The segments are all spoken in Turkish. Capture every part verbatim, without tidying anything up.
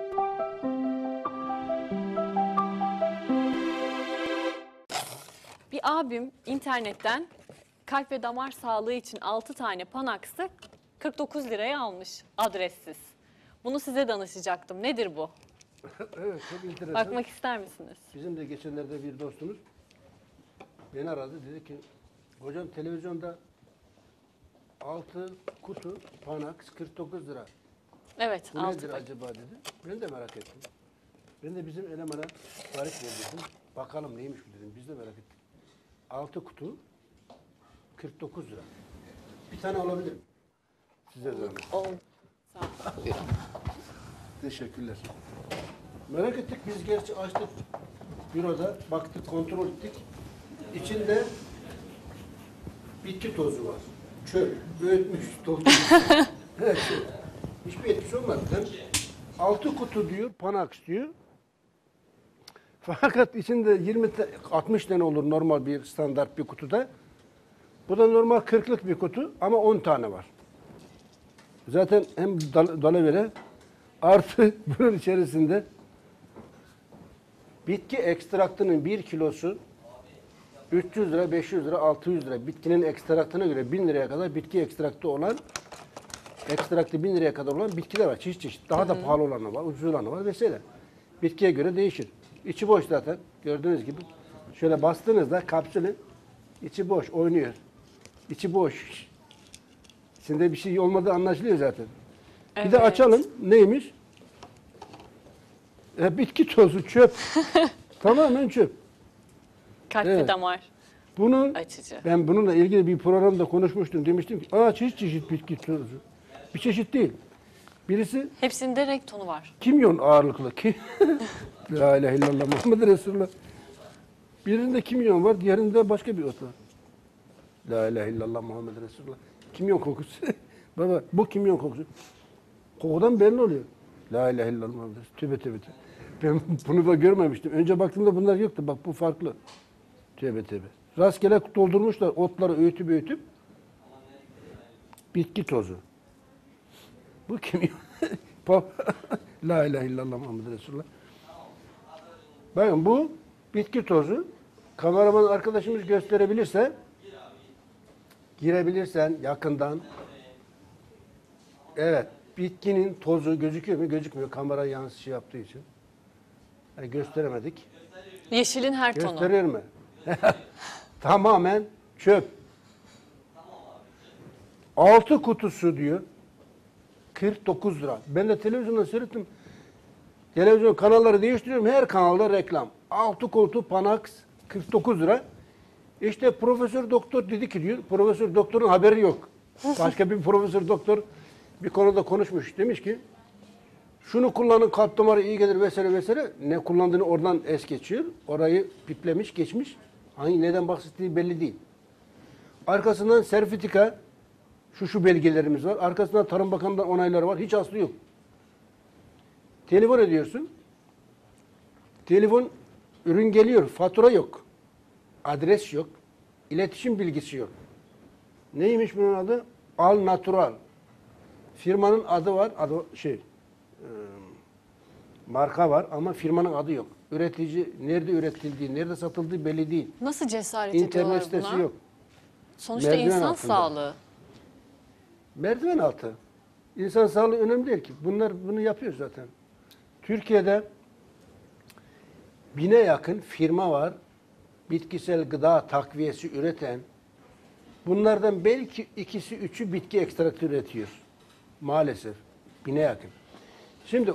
Bir abim internetten kalp ve damar sağlığı için altı tane Panax'ı kırk dokuz liraya almış adressiz. Bunu size danışacaktım. Nedir bu? Evet, çok enteresan. Bakmak ister misiniz? Bizim de geçenlerde bir dostumuz beni aradı. Dedi ki, hocam televizyonda altı kutu Panax kırk dokuz lira. Evet. Bu altı nedir paket. acaba dedi. Ben de merak ettim. Ben de bizim elemana tarif verdim. Bakalım neymiş bu dedim. Biz de merak ettik. altı kutu kırk dokuz lira. Bir tane alabilir miyim? Size zahmet. Oldu. Sağ olun. Teşekkürler. Merak ettik, biz gerçi açtık büroda, baktık, kontrol ettik. İçinde bitki tozu var. Çöp, öğütmüş, toplamış. Evet, çöp. Hiçbir etkisi olmadı. Altı kutu diyor, Panax diyor. Fakat içinde yirmi altmış tane olur normal bir standart bir kutuda. Bu da normal kırklık bir kutu ama on tane var. Zaten hem dal dalavere artı bunun içerisinde bitki ekstraktının bir kilosu üç yüz lira, beş yüz lira, altı yüz lira. Bitkinin ekstraktına göre bin liraya kadar bitki ekstraktı olan, ekstraktı bin liraya kadar olan bitkiler var. Çeşit çeşit. Daha da pahalı olanı var, ucuz olanı var vesaire. Bitkiye göre değişir. İçi boş zaten. Gördüğünüz gibi. Şöyle bastığınızda kapsülün içi boş, oynuyor. İçi boş. İçinde bir şey olmadığı anlaşılıyor zaten. Evet. Bir de açalım. Neymiş? E, bitki tozu, çöp. Tamamen çöp. Kalp Evet. ve damar Bunu açıcı. ben bununla ilgili bir programda konuşmuştum. Demiştim ki, aa çeşit çeşit bitki tozu. Bir çeşit değil. Birisi Hepsinde renk tonu var. kimyon ağırlıklı. Ki La ilahe illallah Muhammed Resulullah. Birinde kimyon var, diğerinde başka bir ot var. La ilahe illallah Muhammed Resulullah. Kimyon kokusu. Baba bu kimyon kokusu. Kokudan belli oluyor. La ilahe illallah Muhammed Resulullah. Tövbe tövbe tövbe. Ben bunu da görmemiştim. Önce baktığımda bunlar yoktu. Bak bu farklı. Tövbe tövbe. Rastgele doldurmuşlar otları öğütüp öğütüp. Bitki tozu. Bu kimyon. La ilahe illallah Muhammed Resulullah. Bakın bu bitki tozu. Kameraman arkadaşımız gösterebilirse, girebilirsen yakından. Evet, bitkinin tozu gözüküyor mu? Gözükmüyor. Kamera yansışı yaptığı için. Yani gösteremedik. Yeşilin her tonu. Gösterir mi? Tamamen çöp. Altı kutusu diyor. kırk dokuz lira. Ben de televizyonda seyrettim. Televizyon kanalları değiştiriyorum. Her kanalda reklam. Altı kutu Panax kırk dokuz lira. İşte profesör doktor dedi ki diyor. Profesör doktorun haberi yok. Başka bir profesör doktor bir konuda konuşmuş. Demiş ki şunu kullanın kalp damarı iyi gelir vesaire vesaire. Ne kullandığını oradan es geçiyor. Orayı piplemiş geçmiş. Hangi neden bahsettiği belli değil. Arkasından sertifika şu şu belgelerimiz var. Arkasından Tarım Bakanı'ndan onayları var. Hiç aslı yok. Telefon ediyorsun. Telefon ürün geliyor. Fatura yok. Adres yok. İletişim bilgisi yok. Neymiş bunun adı? Al Natural. Firmanın adı var. Adı şey e, marka var ama firmanın adı yok. Üretici nerede üretildiği, nerede satıldığı belli değil. Nasıl cesaret İnternet ediyorlar sitesi buna? yok. Sonuçta Merdiven insan altında. sağlığı. Merdiven altı. İnsan sağlığı önemli değil ki. Bunlar bunu yapıyor zaten. Türkiye'de bine yakın firma var. Bitkisel gıda takviyesi üreten. Bunlardan belki ikisi, üçü bitki ekstraktı üretiyor. Maalesef. Bine yakın. Şimdi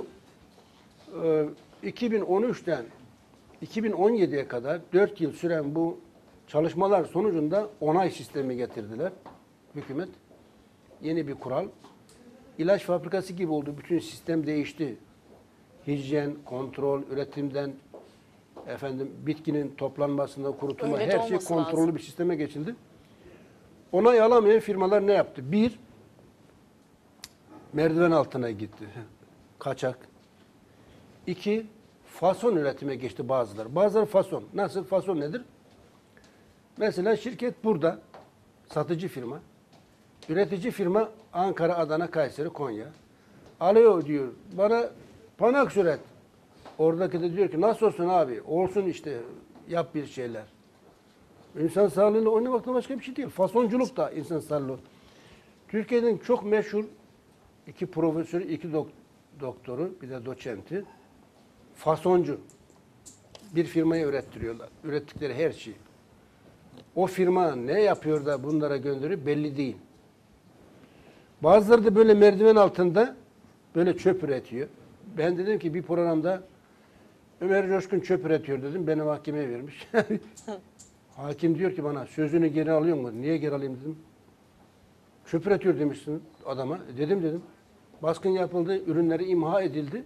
iki bin on üçten iki bin on yediye kadar dört yıl süren bu çalışmalar sonucunda onay sistemi getirdiler. Hükümet. Yeni bir kural. İlaç fabrikası gibi oldu. Bütün sistem değişti. Hijyen, kontrol, üretimden efendim bitkinin toplanmasında, kurutulma Öyle de her şey olması kontrollü lazım. bir sisteme geçildi. Onay alamayan firmalar ne yaptı? Bir, merdiven altına gitti. Kaçak. İki, fason üretime geçti bazıları. Bazıları fason. Nasıl? Fason nedir? Mesela şirket burada. Satıcı firma. Üretici firma Ankara, Adana, Kayseri, Konya. Alıyor diyor. Bana Panax üret. Oradaki de diyor ki nasıl olsun abi? Olsun işte, yap bir şeyler. İnsan sağlığıyla oynamaktan başka bir şey değil. Fasonculuk da insan sağlığı. Türkiye'nin çok meşhur iki profesörü, iki dok- doktoru, bir de doçenti. Fasoncu. Bir firmaya ürettiriyorlar. Ürettikleri her şeyi. O firma ne yapıyor da bunlara gönderiyor belli değil. Bazıları da böyle merdiven altında böyle çöp üretiyor. Ben dedim ki bir programda Ömer Coşkun çöp üretiyor dedim. Beni mahkemeye vermiş. Hakim diyor ki bana sözünü geri alıyor mu? Niye geri alayım dedim. Çöp üretiyor demişsin adama. E dedim dedim. Baskın yapıldı, ürünleri imha edildi.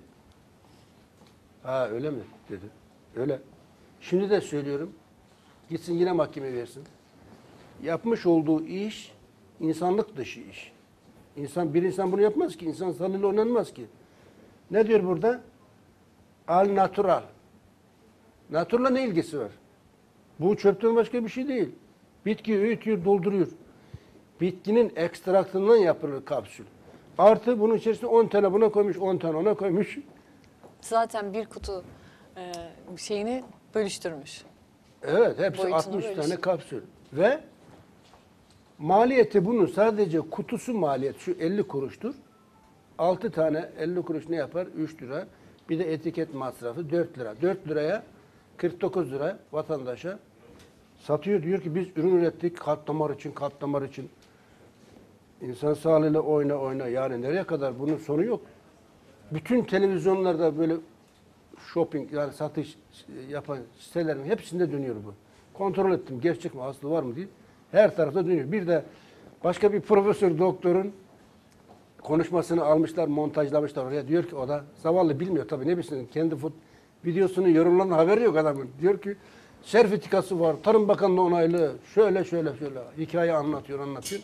Ha öyle mi? Dedi. Öyle. Şimdi de söylüyorum. Gitsin yine mahkeme versin. Yapmış olduğu iş insanlık dışı iş. İnsan, bir insan bunu yapmaz ki. İnsan sağlığıyla oynanmaz ki. Ne diyor burada? Al natural. Naturla ne ilgisi var? Bu çöpten başka bir şey değil. Bitki öğütüyor, dolduruyor. Bitkinin ekstraktından yapılır kapsül. Artı bunun içerisine on tane buna koymuş, on tane ona koymuş. Zaten bir kutu e, şeyini bölüştürmüş. Evet, hepsi Boyutunu altmış bölüş. tane kapsül. Ve maliyeti bunun sadece kutusu maliyet şu elli kuruştur. altı tane elli kuruş ne yapar? üç lira. Bir de etiket masrafı dört lira. dört liraya kırk dokuz lira vatandaşa satıyor. Diyor ki biz ürün ürettik kalp damar için, kalp damar için. İnsan sağlığıyla oyna oyna. Yani nereye kadar bunun sonu yok. Bütün televizyonlarda böyle shopping yani satış yapan sitelerin hepsinde dönüyor bu. Kontrol ettim gerçek mi aslı var mı diye. Her tarafta dönüyor. Bir de başka bir profesör doktorun konuşmasını almışlar, montajlamışlar oraya. Diyor ki o da zavallı bilmiyor tabii ne bilsin kendi fut videosunu yorumlanan haberi yok adamın. Diyor ki sertifikası var, Tarım Bakanlığı onaylı, şöyle şöyle şöyle hikaye anlatıyor anlatıyor.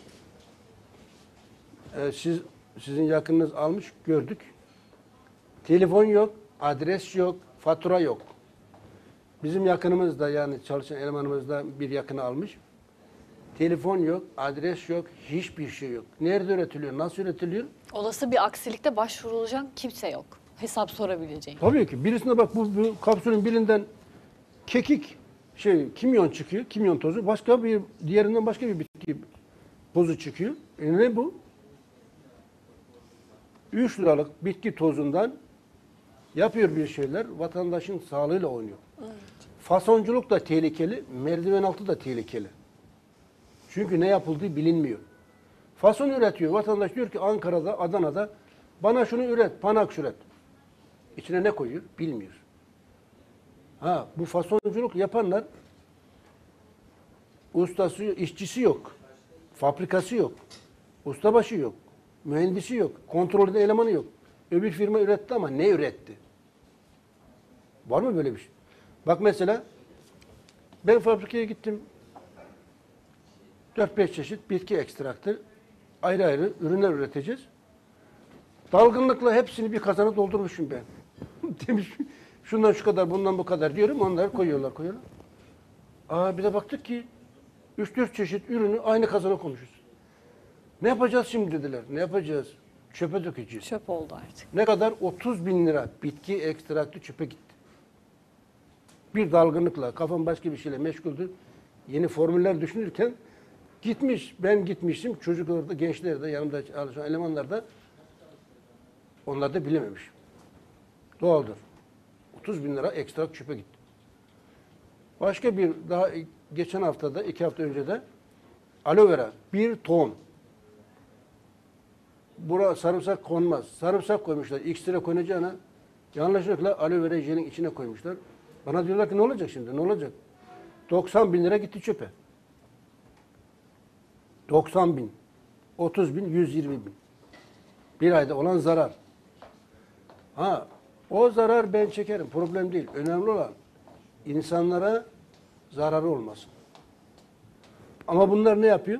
Ee, siz sizin yakınınız almış gördük. Telefon yok, adres yok, fatura yok. Bizim yakınımız da yani çalışan elemanımız da bir yakını almış. Telefon yok, adres yok, hiçbir şey yok. Nerede üretiliyor, nasıl üretiliyor? Olası bir aksilikte başvurulacak kimse yok. Hesap sorabileceğin. Tabii ki. Birisine bak bu, bu kapsülün birinden kekik, şey kimyon çıkıyor, kimyon tozu. Başka bir, diğerinden başka bir bitki tozu çıkıyor. E ne bu? üç liralık bitki tozundan yapıyor bir şeyler, vatandaşın sağlığıyla oynuyor. Evet. Fasonculuk da tehlikeli, merdiven altı da tehlikeli. Çünkü ne yapıldığı bilinmiyor. Fason üretiyor. Vatandaş diyor ki Ankara'da, Adana'da bana şunu üret, Panax üret. İçine ne koyuyor? Bilmiyor. Ha, bu fasonculuk yapanlar ustası, işçisi yok. Fabrikası yok. Ustabaşı yok. Mühendisi yok. Kontrolde elemanı yok. Öbür firma üretti ama ne üretti? Var mı böyle bir şey? Bak mesela ben fabrikaya gittim. dört beş çeşit bitki ekstraktı. Ayrı ayrı ürünler üreteceğiz. Dalgınlıkla hepsini bir kazana doldurmuşum ben. Demiş şundan şu kadar, bundan bu kadar diyorum. Onları koyuyorlar, koyuyorlar. Aa, bir de baktık ki üç dört çeşit ürünü aynı kazana koymuşuz. Ne yapacağız şimdi dediler. Ne yapacağız? Çöpe dökeceğiz. Çöp oldu artık. Ne kadar? otuz bin lira bitki ekstraktı çöpe gitti. Bir dalgınlıkla, kafam başka bir şeyle meşguldü. Yeni formüller düşünürken gitmiş, ben gitmişim. Çocuklar da, gençler de, yanımda çalışan elemanlar da onlar da bilememiş. Doğaldır. otuz bin lira ekstrakt çöpe gitti. Başka bir, daha geçen haftada, iki hafta önce de aloe vera, bir ton. Bura sarımsak konmaz. Sarımsak koymuşlar. X lira koyacağına yanlışlıkla aloe vera jelin içine koymuşlar. Bana diyorlar ki ne olacak şimdi? Ne olacak? doksan bin lira gitti çöpe. doksan bin. otuz bin, yüz yirmi bin. Bir ayda olan zarar. Ha, o zarar ben çekerim. Problem değil. Önemli olan insanlara zararı olmasın. Ama bunlar ne yapıyor?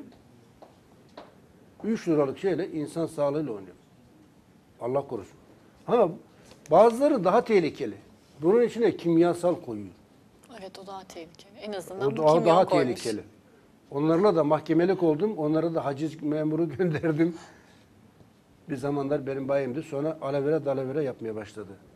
üç liralık şeyle insan sağlığıyla oynuyor. Allah korusun. Ha, bazıları daha tehlikeli. Bunun içine kimyasal koyuyor. Evet, o daha tehlikeli. En azından O bu daha, kimyon daha koymuş. tehlikeli. Onlarla da mahkemelik oldum. Onlara da haciz memuru gönderdim. Bir zamanlar benim bayimdi. Sonra aloe vera, dalavera yapmaya başladı.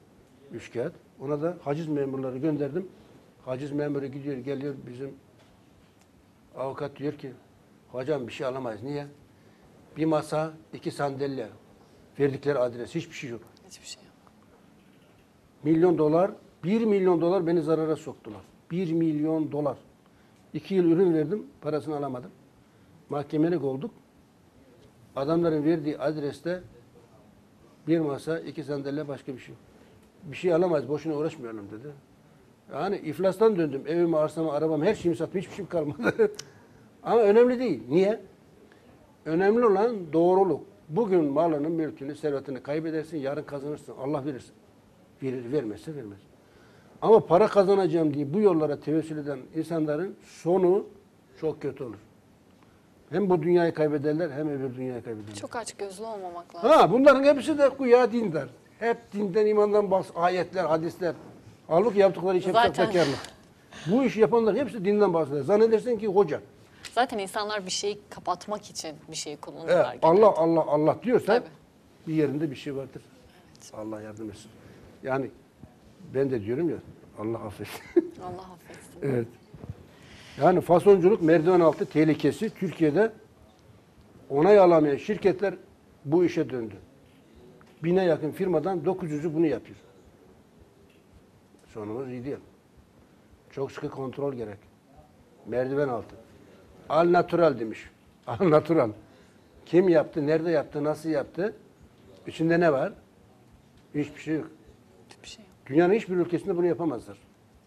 Üç kağıt. Ona da haciz memurları gönderdim. Haciz memuru gidiyor geliyor bizim avukat diyor ki hocam bir şey alamayız. Niye? Bir masa, iki sandalye. Verdikleri adres hiçbir şey yok. Hiçbir şey yok. Milyon dolar, bir milyon dolar beni zarara soktular. Bir milyon dolar. İki yıl ürün verdim, parasını alamadım. Mahkemelik olduk. Adamların verdiği adreste bir masa, iki sandalye, başka bir şey yok. Bir şey alamayız, boşuna uğraşmayalım dedi. Yani iflastan döndüm. Evimi, arsamı, arabamı, her şeyimi sattım. Hiçbir şeyim kalmadı. Ama önemli değil. Niye? Önemli olan doğruluk. Bugün malının, mülkünü, servetini kaybedersin, yarın kazanırsın. Allah verirsin. Verir, vermezse vermez. Ama para kazanacağım diye bu yollara tevessül eden insanların sonu çok kötü olur. Hem bu dünyayı kaybederler hem öbür dünyayı kaybederler. Çok açgözlü olmamak lazım. Ha, bunların hepsi de güya dindar. Hep dinden, imandan bahs, ayetler, hadisler. Halbuki yaptıkları iş hep Zaten- sahtekarlık. Bu işi yapanlar hepsi dinden bahseder. Zannedersin ki hoca. Zaten insanlar bir şeyi kapatmak için bir şeyi kullanırlar. Evet, genelde. Allah Allah Allah diyorsan Tabii. bir yerinde bir şey vardır. Allah yardım etsin. Yani ben de diyorum ya Allah affetsin. Allah affetsin. Evet. Yani fasonculuk merdiven altı tehlikesi Türkiye'de onay alamayan şirketler bu işe döndü. Bine yakın firmadan dokuz yüzü bunu yapıyor. Sonumuz iyi değil. Çok sıkı kontrol gerek. Merdiven altı. Al natural demiş. Al natural. Kim yaptı, nerede yaptı, nasıl yaptı? İçinde ne var? Hiçbir şey yok. Hiçbir şey yok. Dünyanın hiçbir ülkesinde bunu yapamazlar.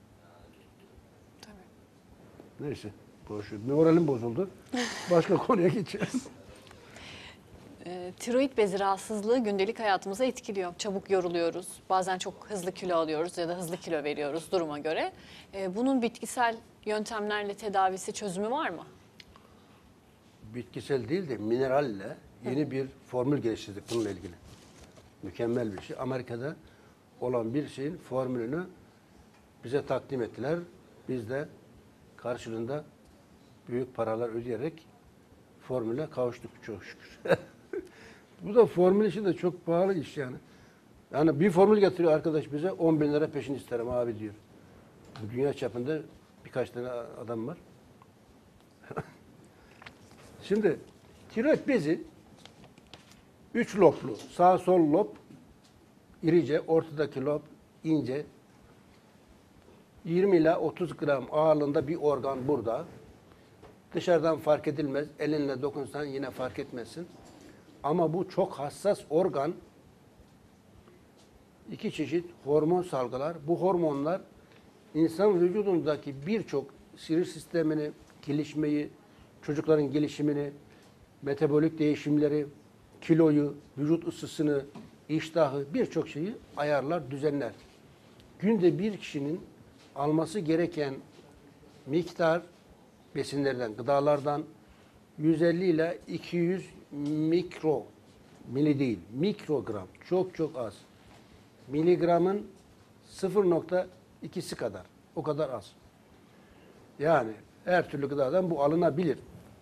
Tabii. Neyse. Boş ver. Moralim bozuldu. Başka konuya geçeceğiz. E, tiroid bezi rahatsızlığı gündelik hayatımızı etkiliyor. Çabuk yoruluyoruz. Bazen çok hızlı kilo alıyoruz ya da hızlı kilo veriyoruz duruma göre. E, bunun bitkisel yöntemlerle tedavisi, çözümü var mı? Bitkisel değil de mineralle yeni bir formül geliştirdik bununla ilgili. Mükemmel bir şey. Amerika'da olan bir şeyin formülünü bize takdim ettiler. Biz de karşılığında büyük paralar ödeyerek formüle kavuştuk çok şükür. Bu da formül işi de çok pahalı iş yani. Yani bir formül getiriyor arkadaş bize on bin lira peşin isterim abi diyor. Bu dünya çapında birkaç tane adam var. Şimdi tiroid bezi üç loblu, sağ sol lob irice, ortadaki lob ince. yirmi ila otuz gram ağırlığında bir organ burada. Dışarıdan fark edilmez. Elinle dokunsan yine fark etmezsin. Ama bu çok hassas organ. İki çeşit hormon salgılar. Bu hormonlar insan vücudundaki birçok sinir sistemini, gelişmeyi, çocukların gelişimini, metabolik değişimleri, kiloyu, vücut ısısını, iştahı birçok şeyi ayarlar, düzenler. Günde bir kişinin alması gereken miktar besinlerden, gıdalardan yüz elli ile iki yüz mikro, mili değil, mikrogram, çok çok az. Miligramın sıfır nokta ikisi kadar, o kadar az. Yani her türlü gıdadan bu alınabilir.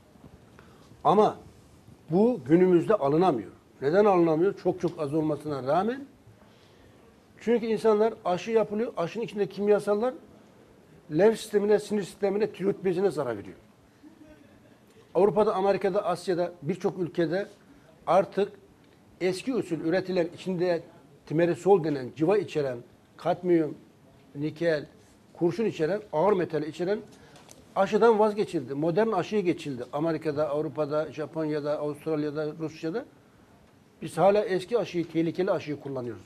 Ama bu günümüzde alınamıyor. Neden alınamıyor? Çok çok az olmasına rağmen. Çünkü insanlar aşı yapılıyor, aşının içinde kimyasallar lenf sistemine, sinir sistemine, tiroid bezine zarar veriyor. Avrupa'da, Amerika'da, Asya'da birçok ülkede artık eski usul üretilen içinde timerisol denen civa içeren, kadmiyum, nikel, kurşun içeren, ağır metal içeren aşıdan vazgeçildi. Modern aşıya geçildi. Amerika'da, Avrupa'da, Japonya'da, Avustralya'da, Rusya'da. Biz hala eski aşıyı, tehlikeli aşıyı kullanıyoruz.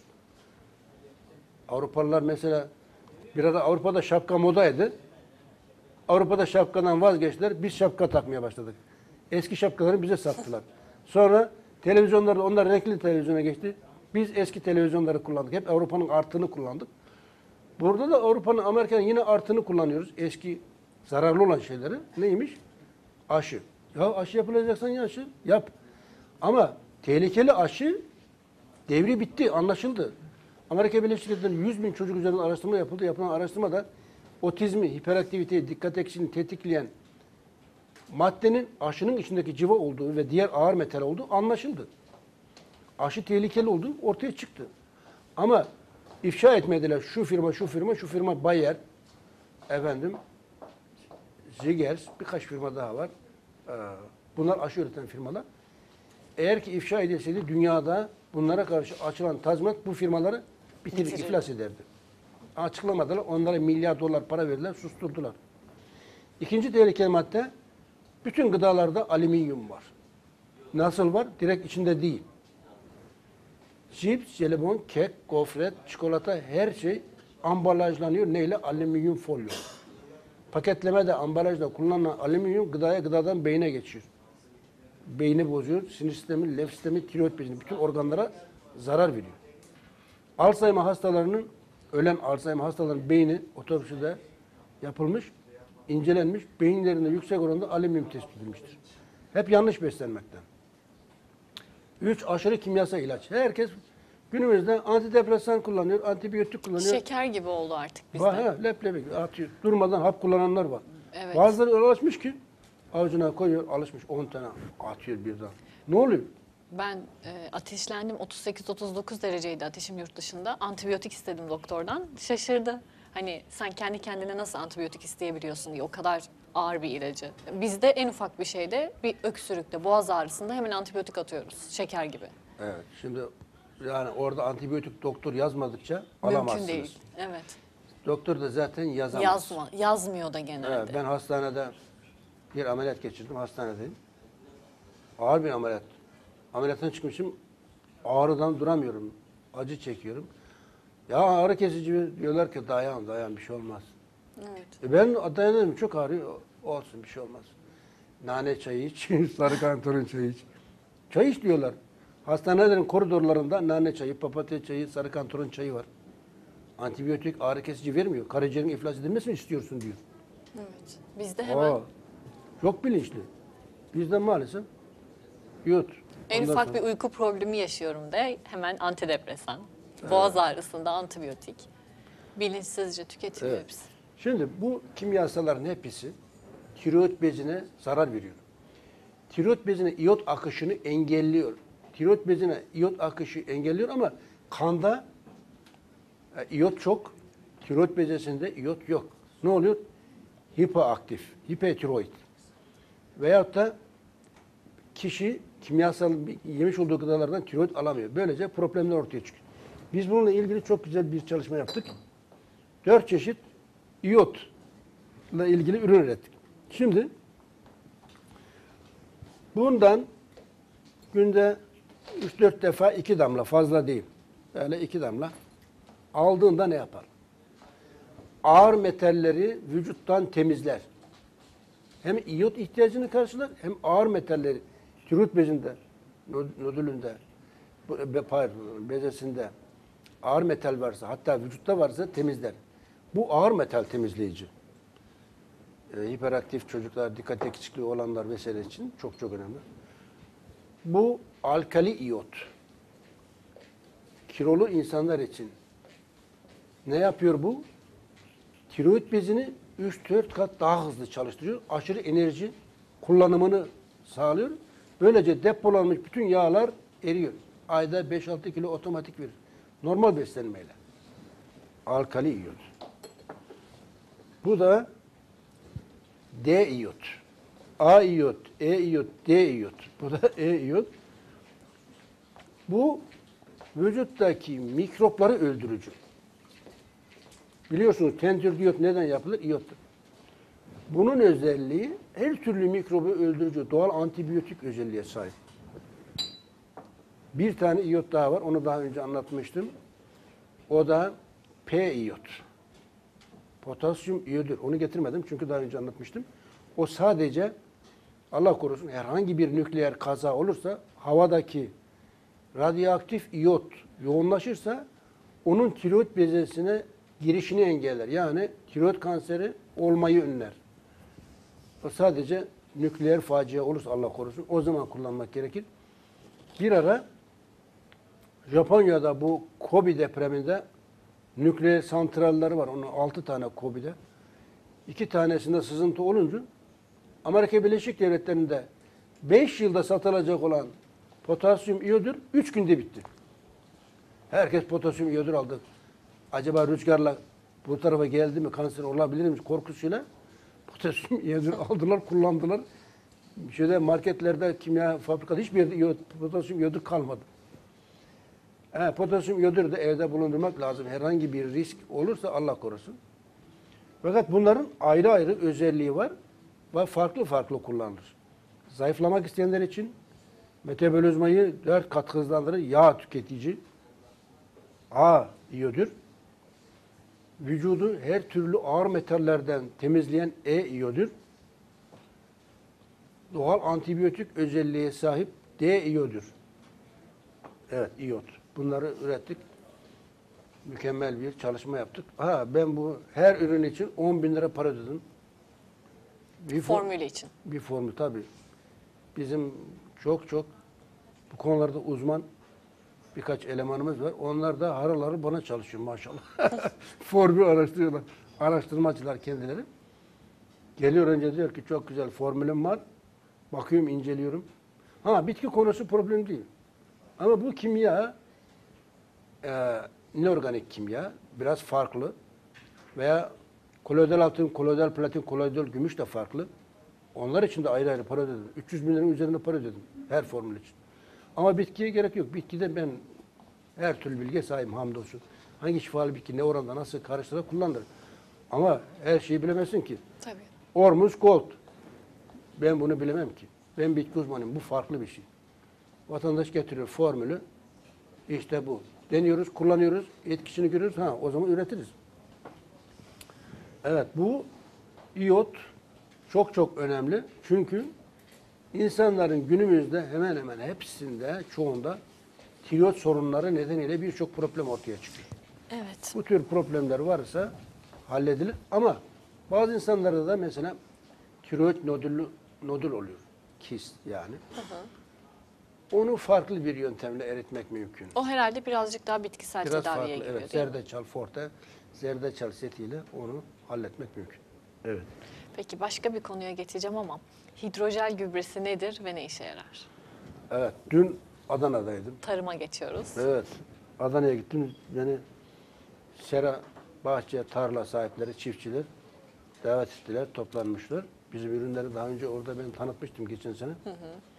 Avrupalılar mesela bir ara Avrupa'da şapka modaydı. Avrupa'da şapkadan vazgeçtiler. Biz şapka takmaya başladık. Eski şapkaları bize sattılar. Sonra televizyonlarda onlar renkli televizyona geçti. Biz eski televizyonları kullandık. Hep Avrupa'nın artığını kullandık. Burada da Avrupa'nın, Amerika'nın yine artığını kullanıyoruz. Eski zararlı olan şeyleri. Neymiş? Aşı. Ya aşı yapılacaksan ya aşı yap. Ama tehlikeli aşı devri bitti, anlaşıldı. Amerika Birleşik Devletleri'nde yüz bin çocuk üzerinde araştırma yapıldı. Yapılan araştırmada otizmi, hiperaktiviteyi, dikkat eksikliğini tetikleyen maddenin aşının içindeki civa olduğu ve diğer ağır metal olduğu anlaşıldı. Aşı tehlikeli olduğu ortaya çıktı. Ama ifşa etmediler. Şu firma, şu firma, şu firma Bayer, efendim, Ziegers, birkaç firma daha var. Ee, Bunlar aşı üreten firmalar. Eğer ki ifşa edilseydi dünyada bunlara karşı açılan tazminat bu firmaları bitirir, Bitirir. iflas ederdi. Açıklamadılar. Onlara milyar dolar para verdiler, susturdular. İkinci tehlikeli madde, bütün gıdalarda alüminyum var. Nasıl var? Direkt içinde değil. Cips, jelibon, kek, gofret, çikolata, her şey ambalajlanıyor. Neyle? Alüminyum folyo. Paketlemede, ambalajda kullanılan alüminyum gıdaya, gıdadan beyne geçiyor. Beyni bozuyor, sinir sistemi, lenf sistemi, tiroid bezini, bütün organlara zarar veriyor. Alzheimer hastalarının, ölen Alzheimer hastalarının beyni otopside yapılmış, incelenmiş, beyinlerinde yüksek oranda alüminyum tespit edilmiştir. Hep yanlış beslenmekten. Üç, aşırı kimyasal ilaç. Herkes günümüzde antidepresan kullanıyor, antibiyotik kullanıyor. Şeker gibi oldu artık bizde. Bah, he, leblebi atıyor. Durmadan hap kullananlar var. Evet. Bazıları öyle alışmış ki avucuna koyuyor, alışmış on tane atıyor birden. Ne oluyor? Ben e, ateşlendim, otuz sekiz otuz dokuz dereceydi ateşim yurt dışında. Antibiyotik istedim doktordan. Şaşırdı. Hani sen kendi kendine nasıl antibiyotik isteyebiliyorsun diye, o kadar ağır bir ilacı. Bizde en ufak bir şeyde, bir öksürükte, boğaz ağrısında hemen antibiyotik atıyoruz. Şeker gibi. Evet. Şimdi yani orada antibiyotik doktor yazmadıkça Mümkün alamazsınız. değil. Evet. Doktor da zaten yazamaz. Yazma, yazmıyor da genelde. Evet, ben hastanede bir ameliyat geçirdim. Hastanedeyim. Ağır bir ameliyat. Ameliyattan çıkmışım. Ağrıdan duramıyorum. Acı çekiyorum. Ya ağrı kesici diyorlar ki dayan dayan bir şey olmaz. Evet. E ben dayanamıyorum. Çok ağrıyor. Olsun bir şey olmaz. Nane çayı iç. Sarı kantaron çayı iç. Çay iç diyorlar. Hastanelerin koridorlarında nane çayı, papatya çayı, sarı kantaron çayı var. Antibiyotik ağrı kesici vermiyor. Karaciğerin iflas edilmesini istiyorsun diyor. Evet. Bizde hemen Aa, çok bilinçli. Bizde maalesef yut. en Ondan ufak sonra- bir uyku problemi yaşıyorum de hemen antidepresan. Boğaz ağrısında antibiyotik. Bilinçsizce tüketiliyor Evet. hepsi. Şimdi bu kimyasalların hepsi tiroid bezine zarar veriyor. Tiroid bezine iyot akışını engelliyor. Tiroid bezine iyot akışı engelliyor ama kanda e, iyot çok, tiroid bezesinde iyot yok. Ne oluyor? Hipoaktif, hipotiroid. Veyahut da kişi kimyasal yemiş olduğu gıdalardan tiroid alamıyor. Böylece problemler ortaya çıkıyor. Biz bununla ilgili çok güzel bir çalışma yaptık. Dört çeşit iyotla ilgili ürün ürettik. Şimdi bundan günde üç dört defa iki damla, fazla değil. Böyle iki damla aldığında ne yapar? Ağır metalleri vücuttan temizler. Hem iyot ihtiyacını karşılar hem ağır metalleri tiroid bezinde, nodülünde, be- pardon, bezesinde ağır metal varsa, hatta vücutta varsa temizler. Bu ağır metal temizleyici. Ee, hiperaktif çocuklar, dikkat eksikliği olanlar vesaire için çok çok önemli. Bu alkali iyot. Kilolu insanlar için ne yapıyor bu? Tiroid bezini üç dört kat daha hızlı çalıştırıyor. Aşırı enerji kullanımını sağlıyor. Böylece depolanmış bütün yağlar eriyor. Ayda beş altı kilo otomatik verir. Normal beslenmeyle. Alkali iyot. Bu da D iyot. A iyot, E iyot, D iyot. Bu da E iyot. Bu vücuttaki mikropları öldürücü. Biliyorsunuz tentür diyot neden yapılır? İyottur. Bunun özelliği her türlü mikrobu öldürücü doğal antibiyotik özelliğe sahip. Bir tane iyot daha var. Onu daha önce anlatmıştım. O da P iyot. Potasyum iyodür. Onu getirmedim çünkü daha önce anlatmıştım. O sadece Allah korusun herhangi bir nükleer kaza olursa havadaki radyoaktif iyot yoğunlaşırsa onun tiroid bezesine girişini engeller. Yani tiroid kanseri olmayı önler. O sadece nükleer facia olursa Allah korusun o zaman kullanmak gerekir. Bir ara Japonya'da bu Kobe depreminde nükleer santralleri var. Onun altı tane Kobe'de. İki tanesinde sızıntı olunca Amerika Birleşik Devletleri'nde beş yılda satılacak olan potasyum iyodür üç günde bitti. Herkes potasyum iyodür aldı. acaba rüzgarla bu tarafa geldi mi kanser olabilir mi korkusuyla potasyum iyodür aldılar, kullandılar. Şeyde marketlerde, kimya fabrikada hiçbir yerde iyod, potasyum iyodür kalmadı. He, potasyum iyodür de evde bulundurmak lazım. Herhangi bir risk olursa Allah korusun. Fakat bunların ayrı ayrı özelliği var ve farklı farklı kullanılır. Zayıflamak isteyenler için metabolizmayı dört kat hızlandırır, yağ tüketici A iyodür. Vücudu her türlü ağır metallerden temizleyen E iyodür. Doğal antibiyotik özelliğe sahip D iyodür. Evet, iyot. Bunları ürettik. Mükemmel bir çalışma yaptık. Ha, ben bu her ürün için on bin lira para ödedim. Bir Formülü için. Bir formül tabii. Bizim çok çok bu konularda uzman birkaç elemanımız var. Onlar da harıl harıl bana çalışıyor maşallah. Formül araştırıyorlar. Araştırmacılar kendileri. Geliyor önce diyor ki çok güzel formülüm var. Bakıyorum, inceliyorum. Ha, bitki konusu problem değil. Ama bu kimya e, inorganik kimya. Biraz farklı. Veya koloidal altın, koloidal platin, koloidal gümüş de farklı. Onlar için de ayrı ayrı para ödedim. üç yüz bin liranın üzerinde para ödedim her formül için. Ama bitkiye gerek yok. Bitkide ben her türlü bilgiye sahibim hamdolsun. Hangi şifalı bitki ne oranda nasıl karıştırarak kullanılır. Ama her şeyi bilemezsin ki. Tabii. Ormuz gold. Ben bunu bilemem ki. Ben bitki uzmanıyım. Bu farklı bir şey. Vatandaş getiriyor formülü. İşte bu. Deniyoruz, kullanıyoruz, etkisini görüyoruz. Ha, o zaman üretiriz. Evet, bu iyot çok çok önemli. Çünkü insanların günümüzde hemen hemen hepsinde, çoğunda tiroid sorunları nedeniyle birçok problem ortaya çıkıyor. Evet. Bu tür problemler varsa halledilir. Ama bazı insanlarda da mesela tiroid nodülü, nodül oluyor. Kist yani. Hı hı. Onu farklı bir yöntemle eritmek mümkün. O herhalde birazcık daha bitkisel Biraz tedaviye farklı, giriyor evet. değil mi? Zerdeçal forte, zerdeçal setiyle onu halletmek mümkün. Evet. Peki başka bir konuya geçeceğim ama hidrojel gübresi nedir ve ne işe yarar? Evet, dün Adana'daydım. Tarıma geçiyoruz. Evet, Adana'ya gittim. Beni sera, bahçe, tarla sahipleri, çiftçiler davet ettiler, toplanmışlar. Bizim ürünleri daha önce orada ben tanıtmıştım geçen sene. Hı hı.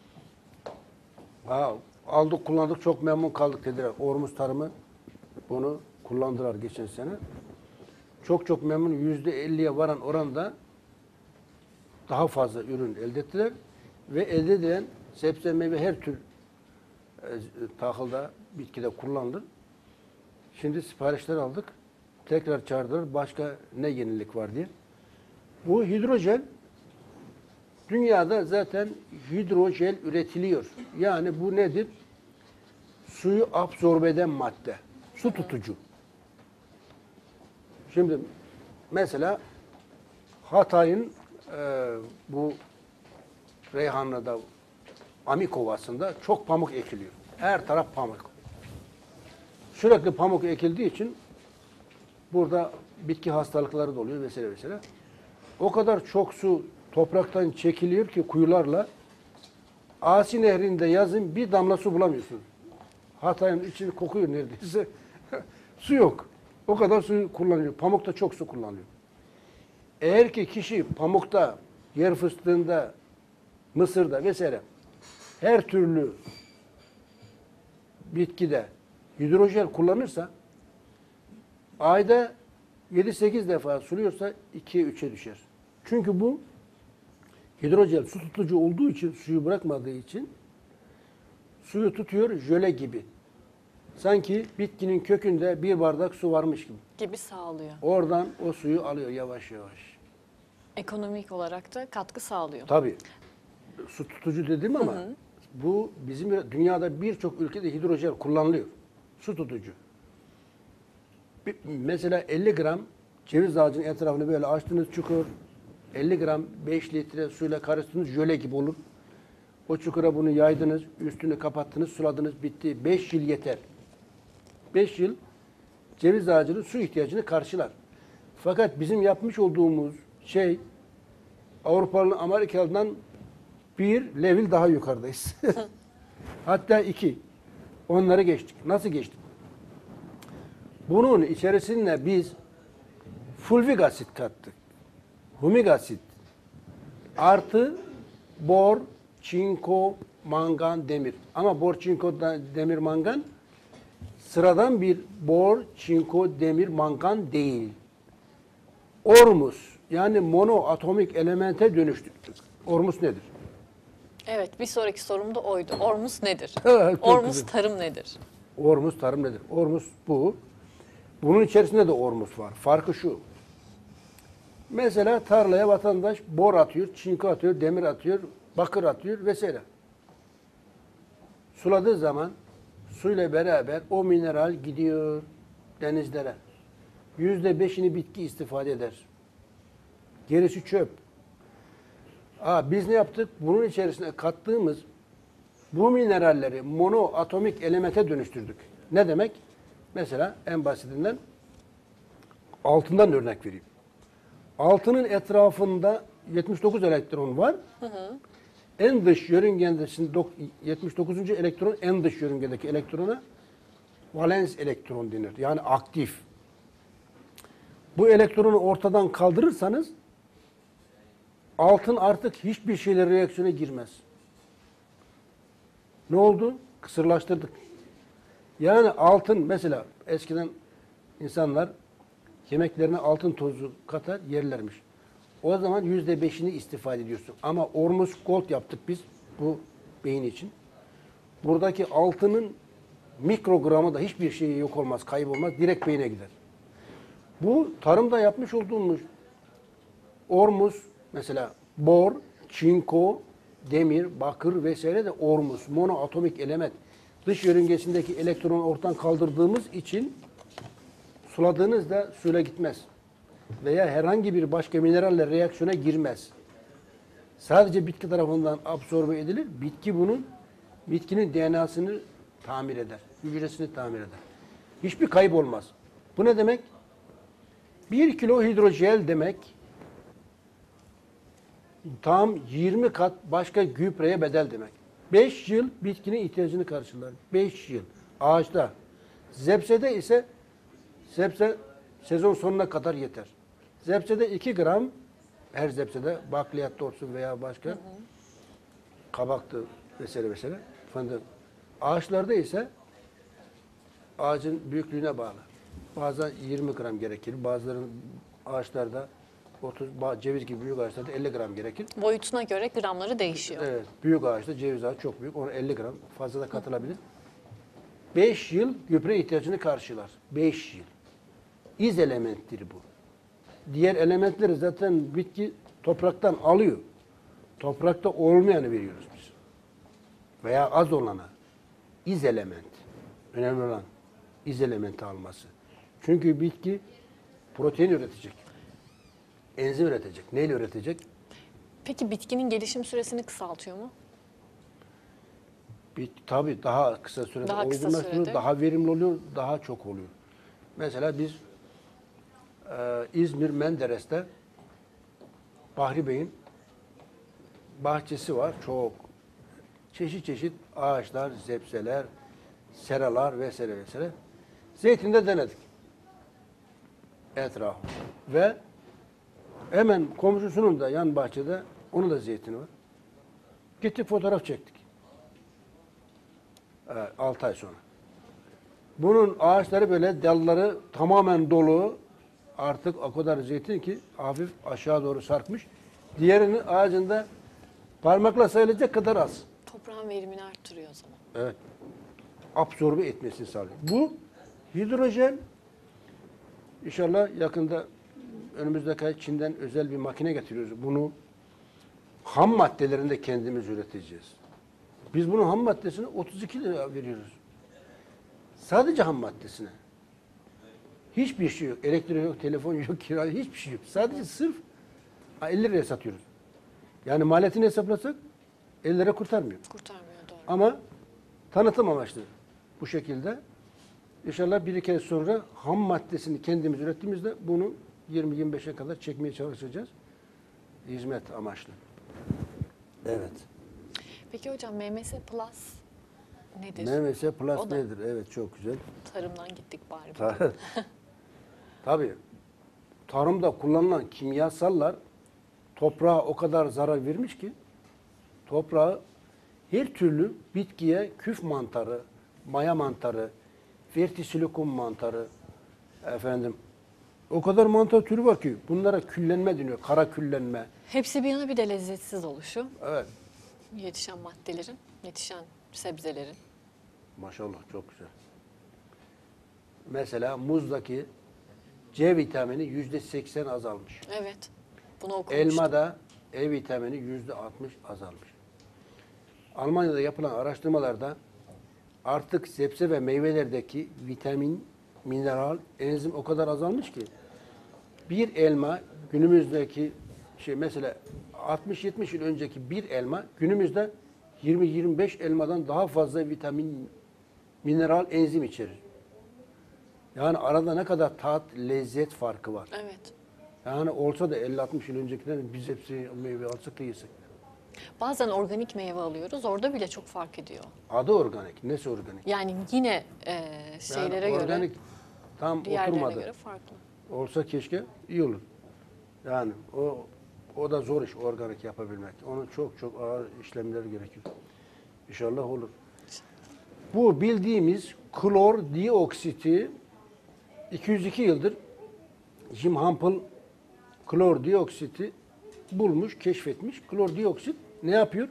Ha, aldık, kullandık, çok memnun kaldık dediler. Ormuz Tarımı bunu kullandılar geçen sene. Çok çok memnun, yüzde elliye varan oranda daha fazla ürün elde ettiler. Ve elde edilen sebze, meyve her tür e, tahılda, bitkide kullanılır. Şimdi siparişler aldık. Tekrar çağırdılar. Başka ne yenilik var diye. Bu hidrojel, dünyada zaten hidrojel üretiliyor. Yani bu nedir? Suyu absorbe eden madde. Su tutucu. Şimdi mesela Hatay'ın e, bu Reyhanlı'da Amik Ovası'nda çok pamuk ekiliyor. Her taraf pamuk. Sürekli pamuk ekildiği için burada bitki hastalıkları da oluyor vesaire vesaire. O kadar çok su topraktan çekiliyor ki kuyularla Asi Nehri'nde yazın bir damla su bulamıyorsunuz. Hatay'ın içi kokuyor neredeyse. Su yok. O kadar su kullanıyor. Pamukta çok su kullanıyor. Eğer ki kişi pamukta, yer fıstığında, mısırda vesaire her türlü bitkide hidrojel kullanırsa ayda yedi sekiz defa suluyorsa ikiye üçe düşer. Çünkü bu hidrojel su tutucu olduğu için, suyu bırakmadığı için suyu tutuyor jöle gibi. Sanki bitkinin kökünde bir bardak su varmış gibi. Gibi sağlıyor. Oradan o suyu alıyor yavaş yavaş. Ekonomik olarak da katkı sağlıyor. Tabii. Su tutucu dedim ama hı hı. bu bizim dünyada birçok ülkede hidrojel kullanılıyor. Su tutucu. Bir, mesela elli gram ceviz ağacının etrafını böyle açtınız çukur. elli gram beş litre suyla karıştırdınız jöle gibi olur. O çukura bunu yaydınız, üstünü kapattınız, suladınız, bitti. beş yıl yeter. beş yıl ceviz ağacının su ihtiyacını karşılar. Fakat bizim yapmış olduğumuz şey Avrupalı, Amerikalı'dan bir level daha yukarıdayız. Hatta iki. Onları geçtik. Nasıl geçtik? Bunun içerisine biz fulvik asit kattık. Humik asit artı bor, çinko, mangan, demir. Ama bor, çinko, demir, mangan sıradan bir bor, çinko, demir, mangan değil. Ormus yani monoatomik elemente dönüştürdük. Ormus nedir? Evet, bir sonraki sorum da oydu. Ormus nedir? Evet, çok Ormus güzel. tarım nedir? Ormus tarım nedir? Ormus bu. Bunun içerisinde de ormus var. Farkı şu. Mesela tarlaya vatandaş bor atıyor, çinko atıyor, demir atıyor, bakır atıyor vesaire. Suladığı zaman suyla beraber o mineral gidiyor denizlere. Yüzde beşini bitki istifade eder. Gerisi çöp. Aa, biz ne yaptık? Bunun içerisine kattığımız bu mineralleri monoatomik elemente dönüştürdük. Ne demek? Mesela en basitinden altından örnek vereyim. Altının etrafında yetmiş dokuz elektron var. Hı hı. En dış yörüngesinde yetmiş dokuzuncu elektron en dış yörüngedeki elektrona valens elektron denir. Yani aktif. Bu elektronu ortadan kaldırırsanız altın artık hiçbir şeyle reaksiyona girmez. Ne oldu? Kısırlaştırdık. Yani altın mesela eskiden insanlar yemeklerine altın tozu katar yerlermiş. O zaman yüzde beşini istifade ediyorsun. Ama Ormus Gold yaptık biz bu beyin için. Buradaki altının mikrogramı da hiçbir şey yok olmaz, kaybolmaz. Direkt beyine gider. Bu tarımda yapmış olduğumuz Ormus mesela bor, çinko, demir, bakır vesaire de Ormus, monoatomik element. Dış yörüngesindeki elektronu ortadan kaldırdığımız için suladığınızda suyla gitmez. Veya herhangi bir başka mineralle reaksiyona girmez. Sadece bitki tarafından absorbe edilir. Bitki bunun, bitkinin D N A'sını tamir eder. Hücresini tamir eder. Hiçbir kayıp olmaz. Bu ne demek? Bir kilo hidrojel demek tam yirmi kat başka gübreye bedel demek. beş yıl bitkinin ihtiyacını karşılar. beş yıl. Ağaçta. Zepsede ise zepse sezon sonuna kadar yeter. Zepsede iki gram her zepsede bakliyatta olsun veya başka hı hı. kabaktı vesaire vesaire fındık. Ağaçlarda ise ağacın büyüklüğüne bağlı. Bazen yirmi gram gerekir. Bazıların ağaçlarda otuz, ceviz gibi büyük ağaçlarda elli gram gerekir. Boyutuna göre gramları değişiyor. Evet. Büyük ağaçta ceviz ağacı çok büyük. Ona elli gram fazla da katılabilir. beş yıl gübre ihtiyacını karşılar. beş yıl. İz elementtir bu. Diğer elementleri zaten bitki topraktan alıyor. Toprakta olmayanı veriyoruz biz. Veya az olana. İz element. Önemli olan iz elementi alması. Çünkü bitki protein üretecek. Enzim üretecek. Neyle üretecek? Peki bitkinin gelişim süresini kısaltıyor mu? Bit, tabii daha kısa sürede Daha kısa olgunlaştırıyor, sürede. daha verimli oluyor, daha çok oluyor. Mesela biz e, İzmir Menderes'te Bahri Bey'in bahçesi var. Çok çeşit çeşit ağaçlar, zepseler, seralar vesaire vesaire. Zeytinde denedik. Etrafı. Ve hemen komşusunun da yan bahçede onun da zeytini var. Gittik fotoğraf çektik. Evet, altı ay sonra. Bunun ağaçları böyle dalları tamamen dolu. Artık o kadar zeytin ki hafif aşağı doğru sarkmış. Diğerinin ağacında parmakla sayılacak kadar az. Toprağın verimini arttırıyor o zaman. Evet. Absorbe etmesini sağlıyor. Bu hidrojen inşallah yakında önümüzdeki ay Çin'den özel bir makine getiriyoruz. Bunu ham maddelerinde kendimiz üreteceğiz. Biz bunun ham maddesine otuz iki lira veriyoruz. Sadece ham maddesine. Hiçbir şey yok. Elektrik yok, telefon yok, kira hiçbir şey yok. Sadece sırf elli liraya satıyoruz. Yani maliyetini hesaplasak elli lira kurtarmıyor. Kurtarmıyor, doğru. Ama tanıtım amaçlı bu şekilde. İnşallah bir iki ay sonra ham maddesini kendimiz ürettiğimizde bunu yirmi yirmi beşe kadar çekmeye çalışacağız. Hizmet amaçlı. Evet. Peki hocam M M S Plus nedir? M M S Plus O da- nedir? Evet, çok güzel. Tarımdan gittik bari. Ta- Tabii tarımda kullanılan kimyasallar toprağa o kadar zarar vermiş ki toprağı her türlü bitkiye küf mantarı, maya mantarı, vertisilikum mantarı, efendim o kadar mantar türü var ki bunlara küllenme deniyor. Kara küllenme. Hepsi bir yana bir de lezzetsiz oluşu. Evet. Yetişen maddelerin, yetişen sebzelerin. Maşallah çok güzel. Mesela muzdaki C vitamini yüzde seksen azalmış. Evet. Bunu okumuştum. Elmada E vitamini yüzde altmış azalmış. Almanya'da yapılan araştırmalarda artık sebze ve meyvelerdeki vitamin, mineral, enzim o kadar azalmış ki bir elma günümüzdeki şey mesela altmış yetmiş yıl önceki bir elma günümüzde yirmi yirmi beş elmadan daha fazla vitamin, mineral, enzim içerir. Yani arada ne kadar tat, lezzet farkı var. Evet. Yani olsa da elli altmış yıl öncekinden biz hepsi meyve alsak da yesek. Bazen organik meyve alıyoruz. Orada bile çok fark ediyor. Adı organik. Nesi organik? Yani yine e, şeylere yani göre, organik tam diğerlerine oturmadı. göre farklı. Olsa keşke iyi olur. Yani o o da zor iş organik yapabilmek. Onun çok çok ağır işlemleri gerekiyor. İnşallah olur. Bu bildiğimiz klor dioksiti iki yüz iki yıldır Jim Hampel klor dioksiti bulmuş, keşfetmiş. Klor dioksit ne yapıyor?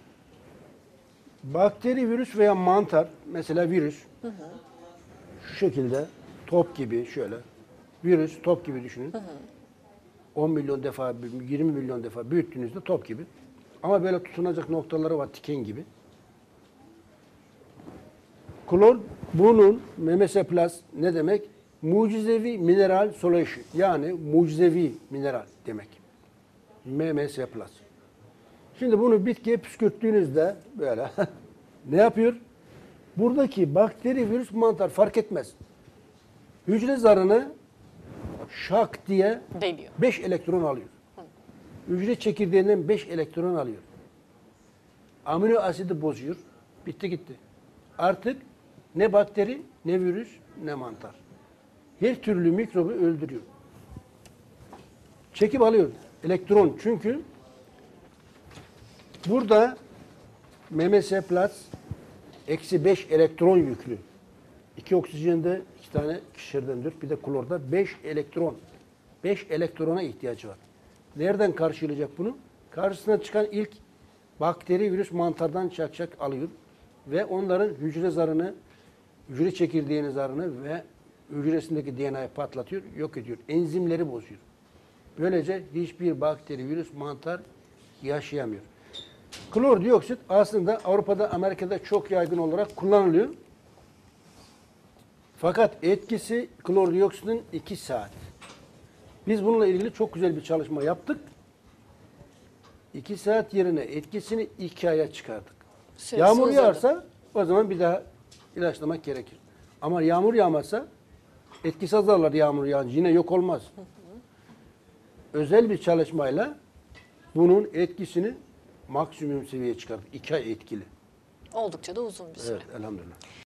Bakteri, virüs veya mantar, mesela virüs hı hı. şu şekilde top gibi şöyle virüs top gibi düşünün. Hı hı. on milyon defa, yirmi milyon defa büyüttüğünüzde top gibi. Ama böyle tutunacak noktaları var tiken gibi. Klor bunun M M S Plus ne demek? Mucizevi mineral solution. Yani mucizevi mineral demek. M M S Plus. Şimdi bunu bitkiye püskürttüğünüzde böyle ne yapıyor? Buradaki bakteri, virüs, mantar fark etmez. Hücre zarını şak diye Deliyor. beş elektron alıyor. Hücre çekirdeğinden beş elektron alıyor. Amino asidi bozuyor. Bitti gitti. Artık ne bakteri, ne virüs, ne mantar. Her türlü mikrobu öldürüyor. Çekip alıyor. Elektron. Çünkü burada M M S Plus eksi beş elektron yüklü. İki oksijende iki tane ikişerden dört bir de klorda beş elektron. beş elektrona ihtiyacı var. Nereden karşılayacak bunu? Karşısına çıkan ilk bakteri, virüs, mantardan çak çak alıyor. Ve onların hücre zarını, hücre çekirdeğinin zarını ve hücresindeki D N A'yı patlatıyor, yok ediyor. Enzimleri bozuyor. Böylece hiçbir bakteri, virüs, mantar yaşayamıyor. Klor dioksit aslında Avrupa'da, Amerika'da çok yaygın olarak kullanılıyor. Fakat etkisi klor dioksitin iki saat. Biz bununla ilgili çok güzel bir çalışma yaptık. iki saat yerine etkisini iki aya çıkardık. Süresi Yağmur uzadı. yağarsa o zaman bir daha ilaçlamak gerekir. Ama yağmur yağmazsa etkisi azalır yağmur yağınca. Yine yok olmaz. Hı hı. Özel bir çalışmayla bunun etkisini maksimum seviyeye çıkardık. iki ay etkili. Oldukça da uzun bir süre. Evet, elhamdülillah.